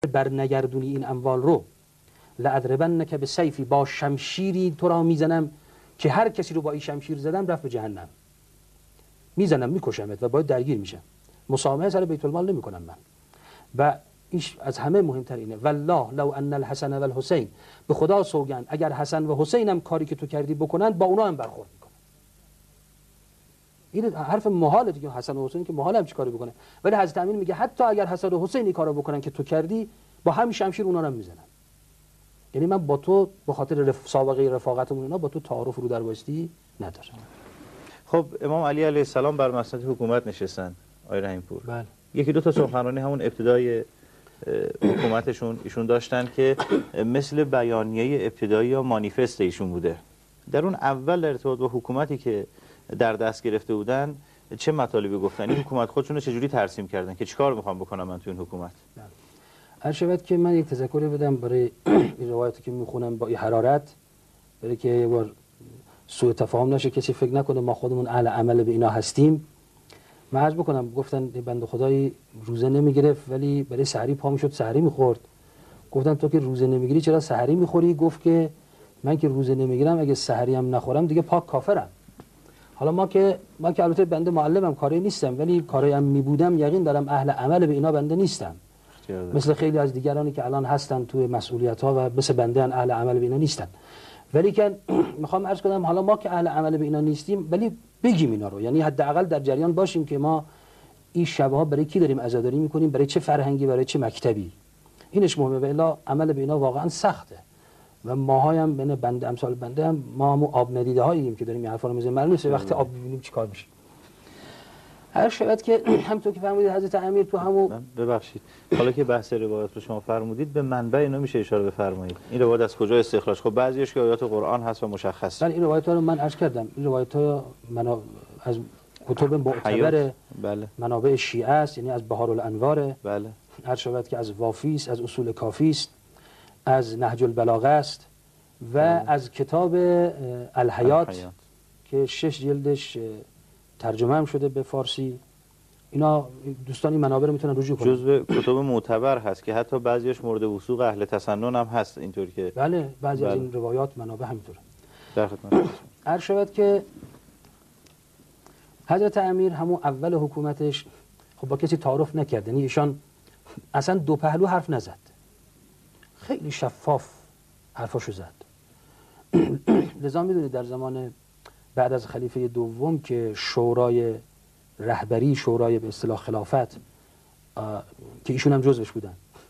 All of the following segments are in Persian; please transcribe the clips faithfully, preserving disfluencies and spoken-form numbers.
برنگردونی این اموال رو، لأضربنک بسیفی، با شمشیری تو را میزنم که هر کسی رو با این شمشیر زدم رفت به جهنم، میزنم میکشمت و باید درگیر میشم، مسامحه سر بیت المال نمیکنم من. و ایش از همه مهمتر اینه، والله لو ان الحسن و الحسین، به خدا سوگند اگر حسن و حسین هم کاری که تو کردی بکنن با اونا هم برخورد میکنن. این حرف محاله دیگه، حسن و حسین که محاله هم چیکار بکنه، ولی حضرت امین میگه حتی اگر حسن و حسین این کارو بکنن که تو کردی، با همین شمشیر اونا رو هم میزنن. یعنی من با تو به خاطر رف... سابقه رفاقتمون اینا با تو تعارف رو در واسطی ندارم. خب امام علی علیه السلام بر مسند حکومت نشستن آقای رحیم‌پور. بله. یکی دو تا سخنرانی همون ابتدای حکومتشون ایشون داشتن که مثل بیانیه ابتدایی یا مانیفست ایشون بوده. در اون اول در ارتباط با حکومتی که در دست گرفته بودن چه مطالبی گفتن؟ این حکومت خودشون رو چجوری ترسیم کردن که چیکار میخوام بکنم من تو این حکومت؟ عرض شود که من یک تذکری بدم برای این روایتی که میخونم با این حرارت، برای که یه بار سوء تفاهم نشه، کسی فکر نکنه ما خودمون اهل عمل به اینا هستیم. من عرض بکنم گفتن بنده خدایی روزه نمیگرفت ولی برای سحری پا میشد سحری میخورد. گفتن تو که روزه نمیگیری چرا سحری میخوری؟ گفت که من که روزه نمیگیرم اگه سحری هم نخورم دیگه پاک کافرم. حالا ما که ما که البته بنده معلمم کاری نیستم، ولی کاری هم میبودم یقین دارم اهل عمل به اینا بنده نیستم، مثل خیلی از دیگرانی که الان هستن توی مسئولیت ها و مثل بنده ان اهل عمل به اینا نیستن. ولی که میخوام عرض کنم حالا ما که اهل عمل به اینا نیستیم ولی بگیم اینا رو، یعنی حداقل در جریان باشیم که ما این شبه ها برای کی داریم عزاداری میکنیم، برای چه فرهنگی، برای چه مکتبی. اینش مهمه، و الا عمل به اینا واقعا سخته و ماهای هم بین بنده امثال بنده هم ما هم آب ندیده هاییم که داریم این حرفا رو میزنیم، معلومه نیست وقتی آب ببینیم چیکار میشه. هر شود که همونطور که فرمودید حضرت امیر تو همون، ببخشید حالا که بحث روایت رو شما فرمودید به منبع اینا میشه اشاره بفرمایید؟ این روایت از کجا استخراج؟ خب بعضیش که آیات قرآن هست و مشخص. بله این روایت ها رو من عرض کردم، این روایت ها منا... از کتب معتبر بله. منابع شیعه است، یعنی از بهارالانوار، بله. هر شود که از وافی است، از اصول کافی است، از نهج البلاغه است و بله. از کتاب الحیات, الحیات که شش جلدش ترجمه هم شده به فارسی. اینا دوستانی منابع رو میتونن رجوع کنن. جزء کتب معتبر هست که حتی بعضیش مورد وثوق اهل تسنن هم هست، اینطور که بله بعضی بله. از این روایات منابع همینطوره. در خدمت هر شود که حضرت امیر همون اول حکومتش خب با کسی تعارف نکرد، یعنی ایشان اصلا دو پهلو حرف نزد، خیلی شفاف حرفاشو زد. لذا میدونید در زمان بعد از خلیفه دوم که شورای رهبری، شورای به اصطلاح خلافت که ایشون هم جزوش بودن،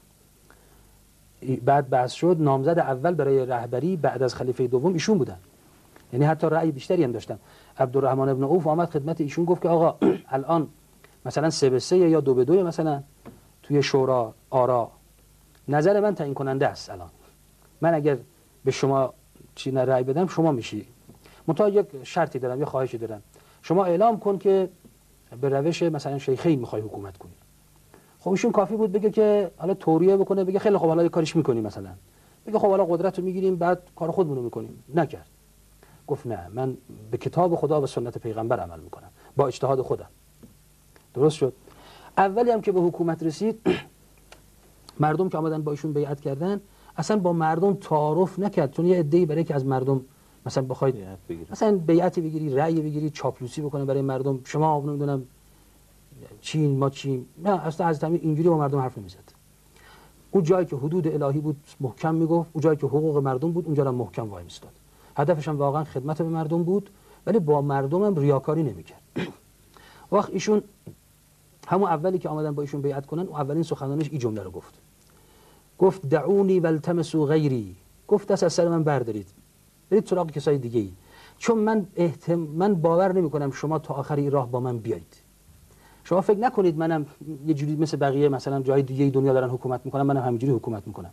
بعد بحث شد نامزد اول برای رهبری بعد از خلیفه دوم ایشون بودن، یعنی حتی رأی بیشتری هم داشتن. عبدالرحمن ابن عوف آمد خدمت ایشون گفت که آقا الان مثلا سه به سه یا دو به دو مثلا توی شورا آرا، نظر من تعیین کننده است، الان من اگر به شما چی رأی بدم شما میشی، منتها یک شرطی دارم یا خواهشی دارم، شما اعلام کن که به روش مثلا شیخی میخوای حکومت کنی. خب ایشون کافی بود بگه که حالا توریه بکنه، بگه خیلی خب حالا یه کاریش میکنیم، مثلا بگه خب حالا قدرت رو میگیریم بعد کار خودمون رو میکنیم. نکرد، گفت نه من به کتاب خدا و سنت پیغمبر عمل میکنم با اجتهاد خودم. درست شد. اولی هم که به حکومت رسید مردم که آمدن با ایشون بیعت کردن اصلا با مردم تعارف نکرد، چون یه عده‌ای برای که از مردم مثلا بخواید مثلا بیعتی بگیری، رأی بگیری، چاپلوسی بکنه برای مردم، شما نمیدونم چین ما چین، نه اصلا از همین اینجوری با مردم حرف نمیزد. اون جایی که حدود الهی بود محکم میگفت، اون جایی که حقوق مردم بود اونجا هم محکم وای میستاد. هدفش هم واقعا خدمت به مردم بود، ولی با مردم هم ریاکاری نمیکرد. وقت ایشون همون اولی که آمدن با ایشون بیعت کنن، اون اولین سخنانش این جمله رو گفت، گفت دعونی والتمسوا غیری، گفت دست از سر من بردارید برید سراغ کسای دیگه ای، چون من احتم... من باور نمی کنم شما تا آخری راه با من بیایید. شما فکر نکنید منم یه جوری مثل بقیه مثلا جای دیگه دنیا دارن حکومت میکنن منم همینجوری حکومت میکنم.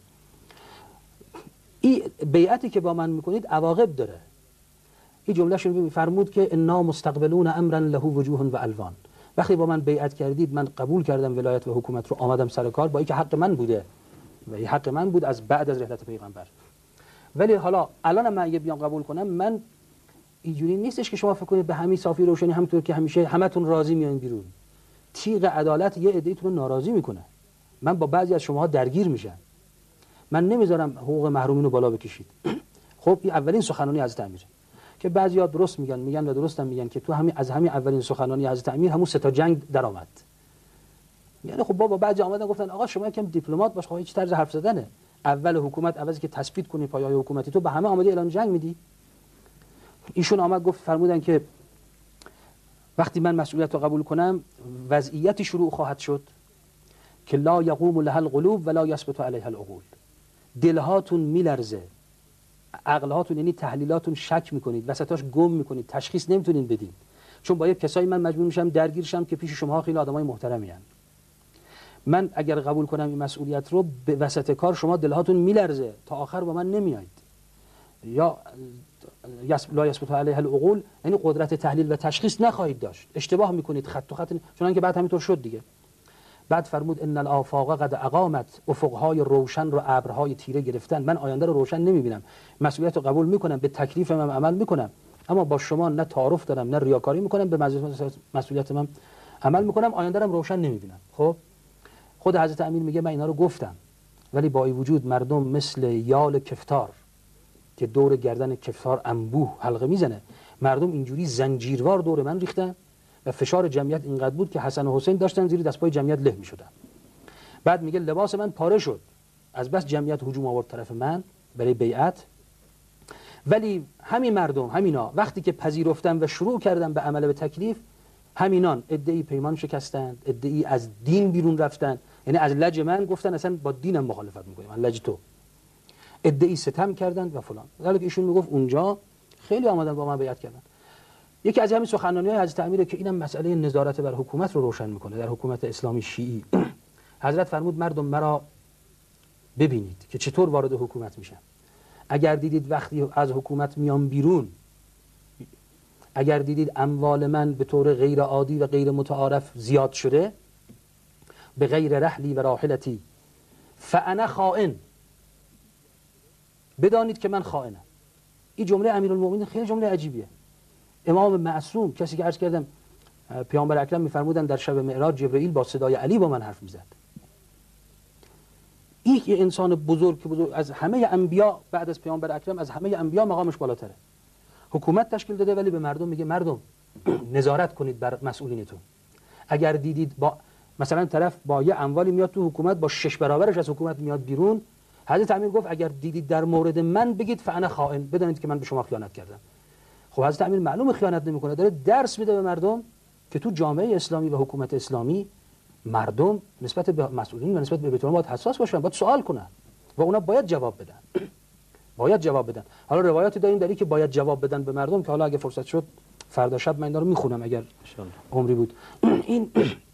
این بیعتی که با من میکنید عواقب داره. این جمله شون فرمود که انا مستقبلون امرا له وجوه و الوان، وقتی با من بیعت کردید من قبول کردم ولایت و حکومت رو، آمدم سر کار با اینکه حق من بوده و این حق من بود از بعد از رحلت پیغمبر، ولی حالا الان من اگه بیام قبول کنم من اینجوری نیستش که شما فکر کنید به همین صافی روشنی همونطور که همیشه همتون راضی میایین بیرون. تیغ عدالت یه عده‌ایتون رو ناراضی میکنه. من با بعضی از شماها درگیر میشم، من نمیذارم حقوق محرومین رو بالا بکشید. خب این اولین سخنرانی حضرت امیر که بعضیا درست میگن میگن و درستم میگن که تو همین از همین اولین سخنرانی حضرت امیر همون سه تا جنگ درآمد. یعنی خب بابا بعضی آمدن گفتن آقا شما یکم دیپلمات باش، خب هیچ طرز حرف زدنه. اول حکومت عوضی که تثبیت کنی پایه‌های حکومتی تو به همه آماده اعلان جنگ میدی. ایشون آمد گفت فرمودن که وقتی من مسئولیت رو قبول کنم وضعیتی شروع خواهد شد که لا یقوم لها القلوب ولا یثبت علیها العقول. دلهاتون میلرزه، عقلهاتون یعنی تحلیلاتون شک میکنید، وسطاش گم میکنید، تشخیص نمیتونین بدین. چون با یک کسایی من مجبور میشم درگیر شم که پیش شما خیلی آدمای محترمی هستند. من اگر قبول کنم این مسئولیت رو به وسط کار شما دلهاتون میلرزه، تا آخر با من نمیایید. یا لا یثبت علیها العقول یعنی قدرت تحلیل و تشخیص نخواهید داشت، اشتباه میکنید، خط و خط، چون که بعد همینطور شد دیگه. بعد فرمود ان الافاق قد اقامت، افقهای روشن رو ابرهای تیره گرفتن، من آینده رو روشن نمیبینم، مسئولیت رو قبول میکنم، به تکلیف من عمل میکنم، اما با شما نه تعارف دارم نه ریاکاری میکنم، به مسئولیت من عمل میکنم، آینده رو روشن نمیبینم. خب خود حضرت امیر میگه من اینا رو گفتم، ولی با این وجود مردم مثل یال کفتار که دور گردن کفتار انبوه حلقه میزنه، مردم اینجوری زنجیروار دور من ریختن و فشار جمعیت اینقدر بود که حسن و حسین داشتن زیر دستپای جمعیت له میشدن. بعد میگه لباس من پاره شد از بس جمعیت هجوم آورد طرف من برای بیعت، ولی همین مردم همینا وقتی که پذیرفتن و شروع کردن به عمل به تکلیف، همینان ادعی پیمان شکستند، ادعی از دین بیرون رفتن، یعنی از لج من گفتن اصلا با دینم مخالفت میکنیم، من لج تو، ادعی ستم کردند و فلان. حالا که ایشون میگفت اونجا خیلی آمدن با من بیعت کردن. یکی از همین سخنرانی‌های حضرت امیر که اینم مسئله نظارت بر حکومت رو روشن میکنه در حکومت اسلامی شیعی. حضرت فرمود مردم مرا ببینید که چطور وارد حکومت میشن. اگر دیدید وقتی از حکومت میام بیرون، اگر دیدید اموال من به طور غیر عادی و غیر متعارف زیاد شده، به غیر رحلی و راحلتی فانا خائن، بدانید که من خائنم. این جمله امیرالمومنین خیلی جمله عجیبیه. امام معصوم، کسی که عرض کردم پیامبر اکرم میفرمودن در شب معراج جبرئیل با صدای علی با من حرف میزد. این انسان بزرگ که بزرگ از همه انبیا بعد از پیامبر اکرم، از همه انبیا مقامش بالاتره، حکومت تشکیل داده ولی به مردم میگه مردم نظارت کنید بر مسئولینتون. اگر دیدید با مثلا طرف با یه اموالی میاد تو حکومت، با شش برابرش از حکومت میاد بیرون، حضرت امیر گفت اگر دیدید در مورد من بگید فانا خائن، بدانید که من به شما خیانت کردم. خب حضرت امیر معلومه خیانت نمیکنه، داره درس میده به مردم که تو جامعه اسلامی و حکومت اسلامی مردم نسبت به مسئولین و نسبت به بیت المال باید حساس باشن، باید سوال کنن و اونا باید جواب بدن. باید جواب بدن. حالا روایاتی داریم داری که باید جواب بدن به مردم که حالا اگه فرصت شد فردا شب من اینا رو میخونم اگر عمری بود. این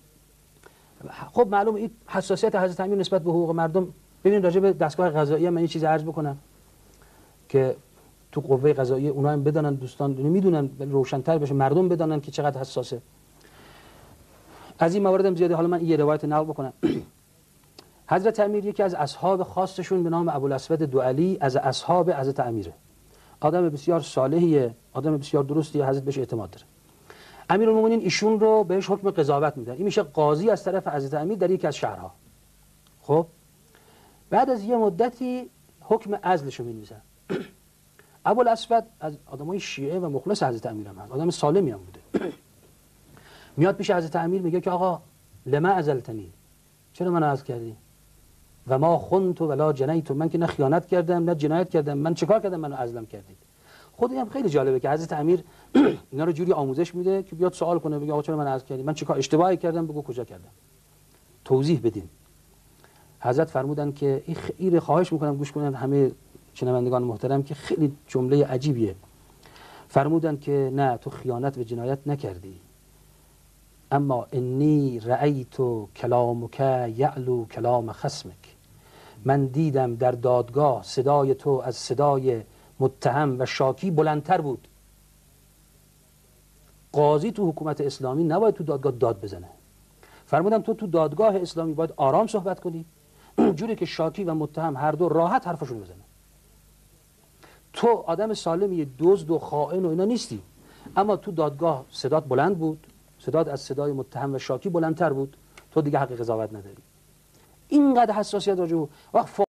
خب معلومه این حساسیت حضرت امیر نسبت به حقوق مردم. ببینید راجع به دستگاه قضایی من یه چیز عرض بکنم که تو قوه قضایی اونا هم بدانن، دوستان میدونن، روشن‌تر بشه، مردم بدانن که چقدر حساسه. از این مواردم زیاده. حالا من یه روایت نقل بکنم. حضرت امیر یکی از اصحاب خاصشون به نام ابوالاسود دوعلی از اصحاب حضرت امیره. آدم بسیار صالحیه، آدم بسیار درستیه، حضرت بهش اعتماد داره. امیرالمومنین ایشون رو بهش حکم قضاوت میدن. این میشه قاضی از طرف حضرت امیر در یکی از شهرها. خب بعد از یه مدتی حکم عزلشو می‌نویسن. ابوالاسود از آدمای شیعه و مخلص حضرت امیر هم هست، آدم سالمی هم بوده. میاد پیش حضرت امیر میگه که آقا لما عزلتنی، چرا من عزل کردی؟ و ما خنت ولا جنیت، من که نه خیانت کردم نه جنایت کردم، من چیکار کردم منو عزلم کردید؟ خود این هم خیلی جالبه که حضرت امیر اینا رو جوری آموزش میده که بیاد سوال کنه، بگه آقا چرا من عزل کردی؟ من چیکار اشتباهی کردم؟ بگو کجا کردم، توضیح بدین. حضرت فرمودن که این خیلی خواهش میکنم گوش کنن همه شنوندگان محترم که خیلی جمله عجیبیه. فرمودن که نه تو خیانت و جنایت نکردی، اما انی رأیت کلامک یعلو کلام خصمک، من دیدم در دادگاه صدای تو از صدای متهم و شاکی بلندتر بود. قاضی تو حکومت اسلامی نباید تو دادگاه داد بزنه. فرمودم تو تو دادگاه اسلامی باید آرام صحبت کنی، جوری که شاکی و متهم هر دو راحت حرفشون بزنه. تو آدم سالمی، دزد و خائن و اینا نیستی، اما تو دادگاه صدات بلند بود، صدات از صدای متهم و شاکی بلندتر بود، تو دیگه حق قضاوت نداری. اینقدر حساسیت راجع به وقت